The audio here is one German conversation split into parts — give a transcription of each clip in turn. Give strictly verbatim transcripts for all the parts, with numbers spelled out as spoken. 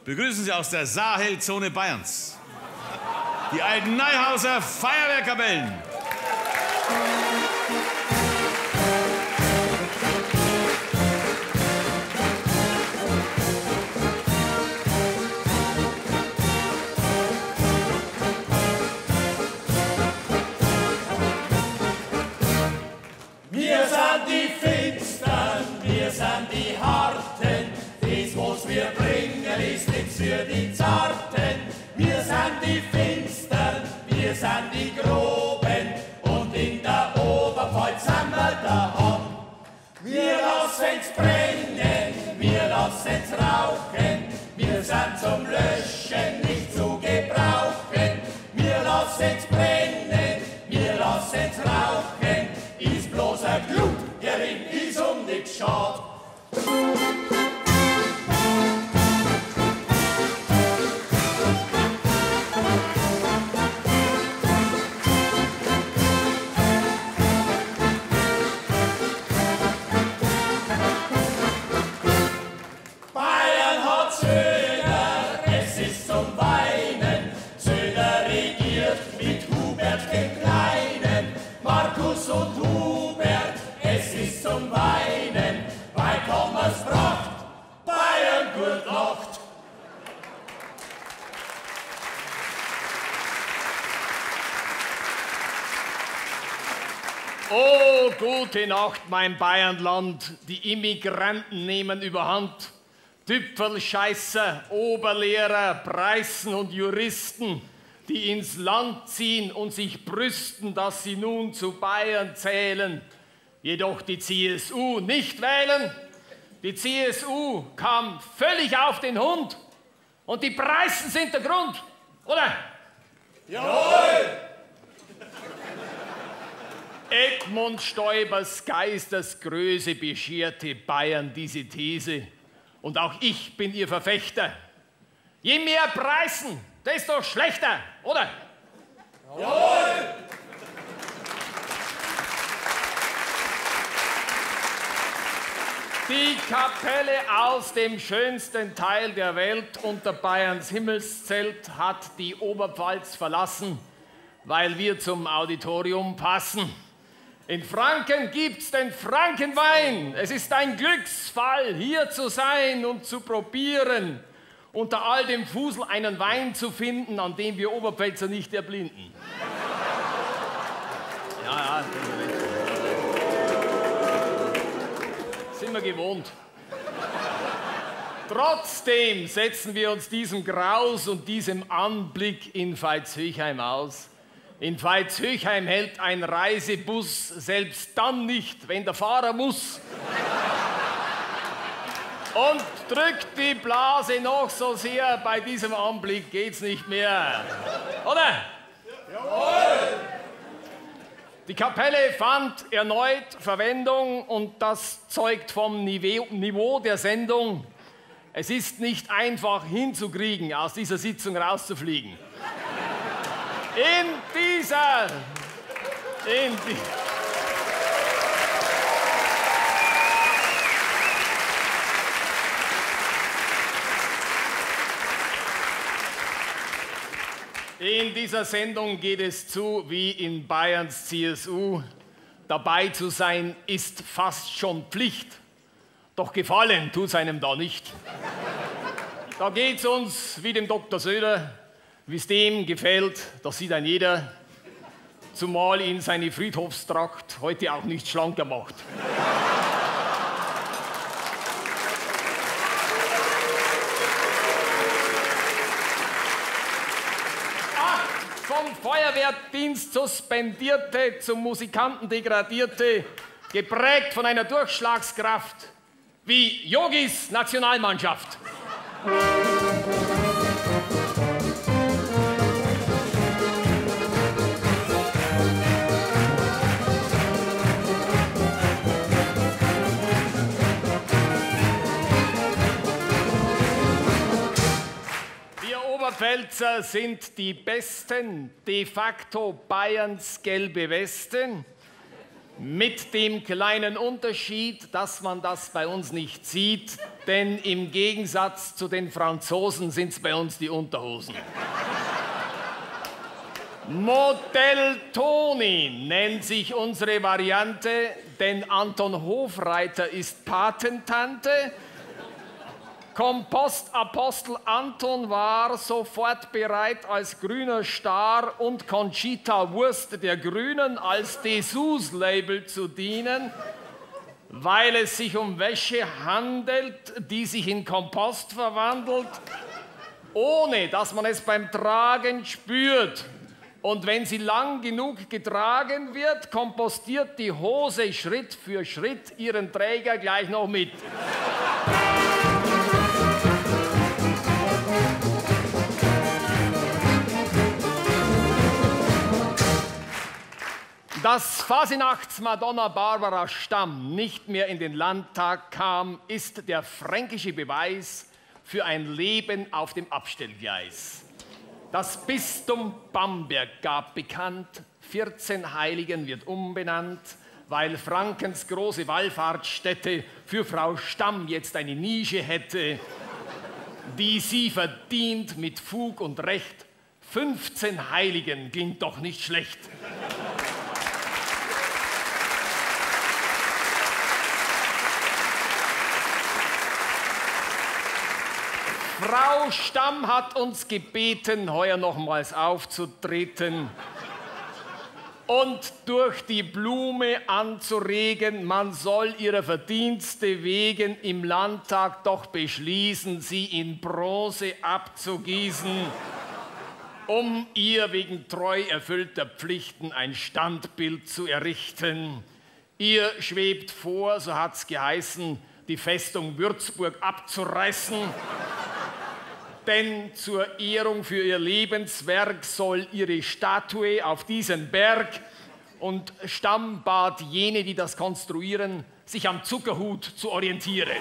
begrüßen Sie aus der Sahelzone Bayerns die alten Neuhauser Feuerwehrkapellen. Wir sind die Finstern, wir sind die Harten, das was wir bringen ist nichts für die Zarten. Wir sind die Finstern, wir sind die Groben und in der Oberpfalz sind wir daheim. Wir lassen's brennen, wir lassen's rauchen, wir sind zum Löschen nicht zu gebrauchen. Wir lassen's brennen, wir lassen's rauchen, ist bloß ein Glut, gering ist um nix schad. Bayern hat Söder, es ist zum Weinen. Söder regiert mit Hubert dem Kleinen. Markus und Hubert, es ist zum Weinen. Bei Thomas Pracht, Bayern gut lacht. Oh, gute Nacht, mein Bayernland. Die Immigranten nehmen überhand. Tüpfelscheißer, Oberlehrer, Preißen und Juristen, die ins Land ziehen und sich brüsten, dass sie nun zu Bayern zählen, jedoch die C S U nicht wählen. Die C S U kam völlig auf den Hund und die Preißen sind der Grund, oder? Jawohl! Edmund Stoibers Geistesgröße bescherte Bayern diese These. Und auch ich bin ihr Verfechter. Je mehr Preißen, desto schlechter, oder? Jawohl! Die Kapelle aus dem schönsten Teil der Welt unter Bayerns Himmelszelt hat die Oberpfalz verlassen, weil wir zum Auditorium passen. In Franken gibt's den Frankenwein. Es ist ein Glücksfall, hier zu sein und zu probieren, unter all dem Fusel einen Wein zu finden, an dem wir Oberpfälzer nicht erblinden. Ja, ja, sind wir gewohnt. Trotzdem setzen wir uns diesem Graus und diesem Anblick in Veitshöchheim aus. In Veitshöchheim hält ein Reisebus selbst dann nicht, wenn der Fahrer muss. Und drückt die Blase noch so sehr, bei diesem Anblick geht's nicht mehr. Oder? Jawohl! Die Kapelle fand erneut Verwendung und das zeugt vom Niveau der Sendung. Es ist nicht einfach hinzukriegen, aus dieser Sitzung rauszufliegen. In dieser, in die, in dieser Sendung geht es zu wie in Bayerns C S U. Dabei zu sein ist fast schon Pflicht, doch gefallen tut's einem da nicht. Da geht's uns wie dem Doktor Söder. Wie es dem gefällt, das sieht ein jeder, zumal ihn seine Friedhofstracht heute auch nicht schlanker macht. Ach, vom Feuerwehrdienst suspendierte, zum Musikanten degradierte, geprägt von einer Durchschlagskraft wie Yogis Nationalmannschaft. Oberpfälzer sind die Besten, de facto Bayerns gelbe Westen. Mit dem kleinen Unterschied, dass man das bei uns nicht sieht, denn im Gegensatz zu den Franzosen sind es bei uns die Unterhosen. Modell Toni nennt sich unsere Variante, denn Anton Hofreiter ist Patentante. Kompostapostel Anton war sofort bereit, als grüner Star und Conchita Wurst der Grünen als Dessous-Label zu dienen, weil es sich um Wäsche handelt, die sich in Kompost verwandelt, ohne dass man es beim Tragen spürt. Und wenn sie lang genug getragen wird, kompostiert die Hose Schritt für Schritt ihren Träger gleich noch mit. Dass Fasinachts-Madonna Barbara Stamm nicht mehr in den Landtag kam, ist der fränkische Beweis für ein Leben auf dem Abstellgleis. Das Bistum Bamberg gab bekannt, vierzehn Heiligen wird umbenannt, weil Frankens große Wallfahrtsstätte für Frau Stamm jetzt eine Nische hätte, die sie verdient mit Fug und Recht. fünfzehn Heiligen klingt doch nicht schlecht. Frau Stamm hat uns gebeten, heuer nochmals aufzutreten und durch die Blume anzuregen, man soll ihrer Verdienste wegen im Landtag doch beschließen, sie in Bronze abzugießen, um ihr wegen treu erfüllter Pflichten ein Standbild zu errichten. Ihr schwebt vor, so hat's geheißen, die Festung Würzburg abzureißen. Denn zur Ehrung für ihr Lebenswerk soll ihre Statue auf diesen Berg und Stamm bat jene, die das konstruieren, sich am Zuckerhut zu orientieren.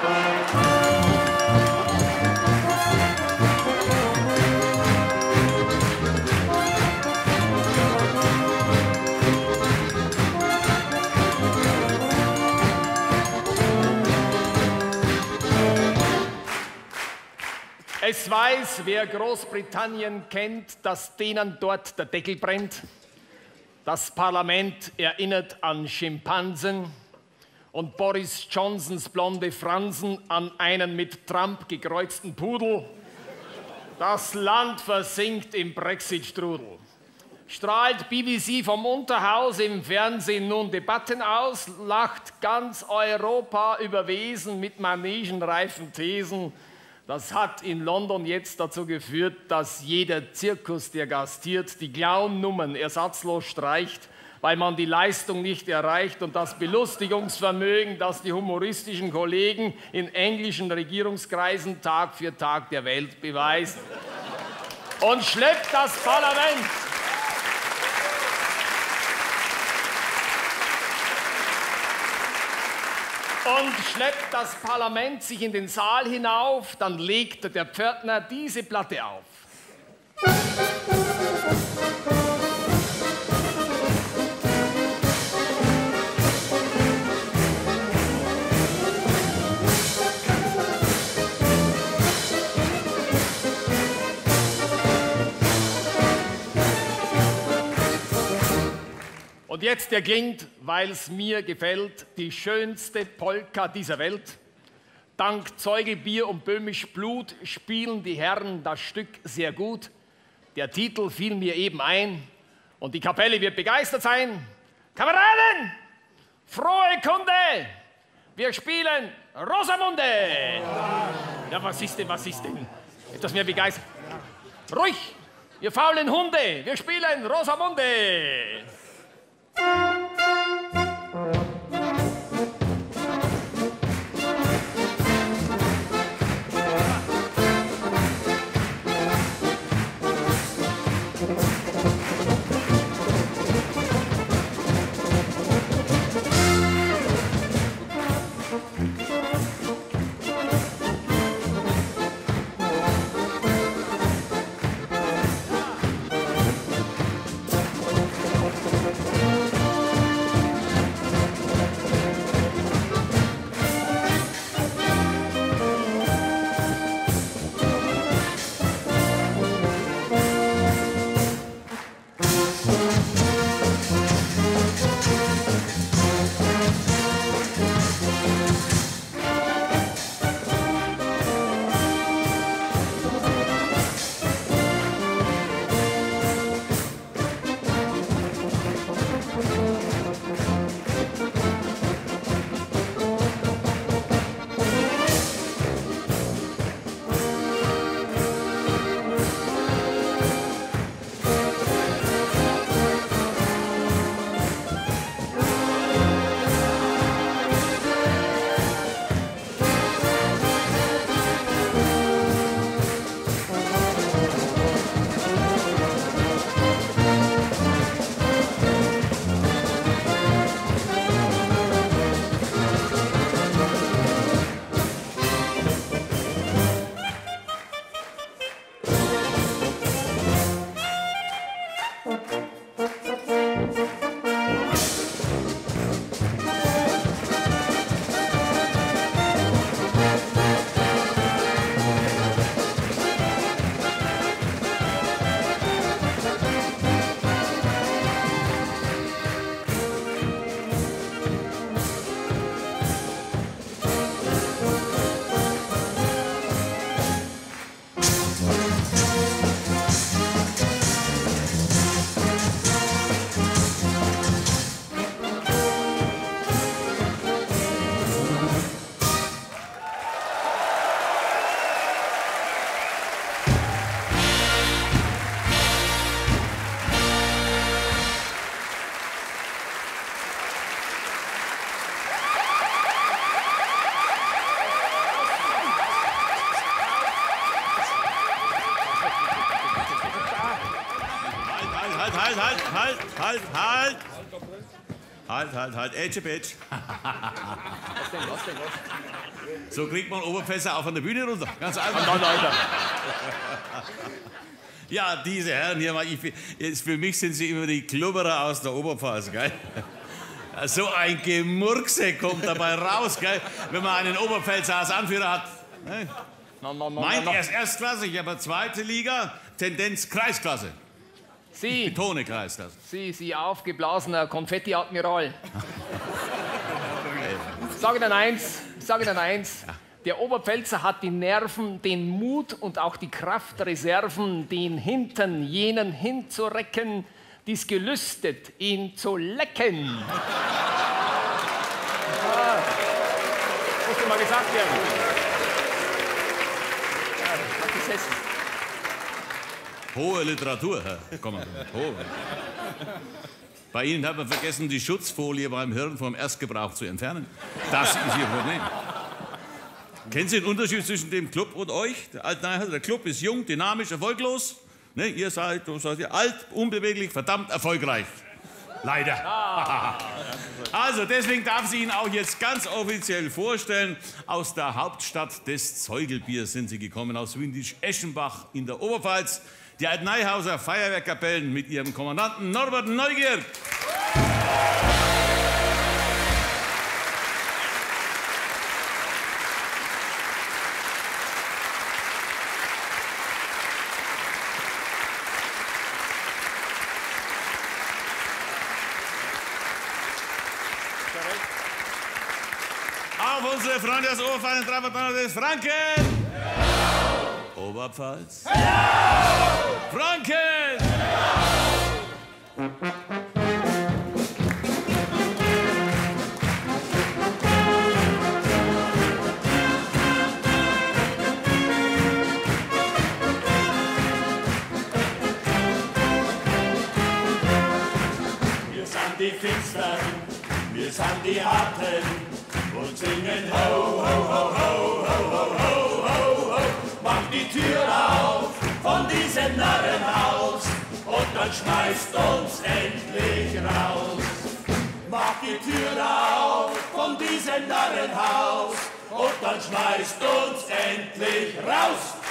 Es weiß, wer Großbritannien kennt, dass denen dort der Deckel brennt. Das Parlament erinnert an Schimpansen und Boris Johnsons blonde Fransen an einen mit Trump gekreuzten Pudel. Das Land versinkt im Brexit-Strudel. Strahlt B B C vom Unterhaus im Fernsehen nun Debatten aus, lacht ganz Europa über Wesen mit manegenreifen Thesen. Das hat in London jetzt dazu geführt, dass jeder Zirkus, der gastiert, die Clown-Nummern ersatzlos streicht, weil man die Leistung nicht erreicht und das Belustigungsvermögen, das die humoristischen Kollegen in englischen Regierungskreisen Tag für Tag der Welt beweisen. Und schleppt das Parlament und schleppt das Parlament sich in den Saal hinauf, dann legt der Pförtner diese Platte auf. Und jetzt erklingt, weil's mir gefällt, die schönste Polka dieser Welt. Dank Zeugelbier und böhmisch Blut spielen die Herren das Stück sehr gut. Der Titel fiel mir eben ein und die Kapelle wird begeistert sein. Kameraden, frohe Kunde, wir spielen Rosamunde. Ja, was ist denn, was ist denn? Etwas mehr begeistert. Ruhig, ihr faulen Hunde, wir spielen Rosamunde. Halt, halt, halt, halt, halt, halt, halt. Halt, halt, halt, Edge, Edge. Was denn, was denn, was? So kriegt man Oberpfälzer auch von der Bühne runter. Ganz einfach. Nein, Alter. Ja, diese Herren hier, ich, für mich sind sie immer die Klubberer aus der Oberpfalz, gell? So ein Gemurkse kommt dabei raus, gell? Wenn man einen Oberpfälzer als Anführer hat. Ne? No, no, no, Meint no, no. er ist erstklassig, aber zweite Liga, Tendenz Kreisklasse. Sie, Betone Kreisklasse. Sie, Sie aufgeblasener Konfetti-Admiral. Sag Ihnen eins, sag Ihnen eins. Der Oberpfälzer hat die Nerven, den Mut und auch die Kraftreserven, den Hintern jenen hinzurecken, die's gelüstet, ihn zu lecken. Ah, musste mal gesagt werden. Ja, hat gesessen. Hohe Literatur, Herr Kommandant. Hohe. Bei Ihnen hat man vergessen, die Schutzfolie beim Hirn vom Erstgebrauch zu entfernen. Das ist Ihr Problem. Kennen Sie den Unterschied zwischen dem Club und euch? Der, Altneier, der Club ist jung, dynamisch, erfolglos. Ne, ihr seid, seid ihr alt, unbeweglich, verdammt erfolgreich. Leider. Ah. Also deswegen darf sie Ihnen auch jetzt ganz offiziell vorstellen, aus der Hauptstadt des Zeugelbiers sind sie gekommen, aus Windisch-Eschenbach in der Oberpfalz. Die Altneihauser Feuerwehrkapellen mit ihrem Kommandanten Norbert Neugier. Auf unsere Freunde des Oberpfalz, Trabertonner des Franken! Ja. Oberpfalz? Ja. Franken! Ja. Wir sind die Finstern, wir sind die Harten. Und singen ho, ho, ho, ho, ho, ho, ho, ho, ho. Mach die Tür auf von diesem Narrenhaus und dann schmeißt uns endlich raus. Mach die Tür auf von diesem Narrenhaus und dann schmeißt uns endlich raus.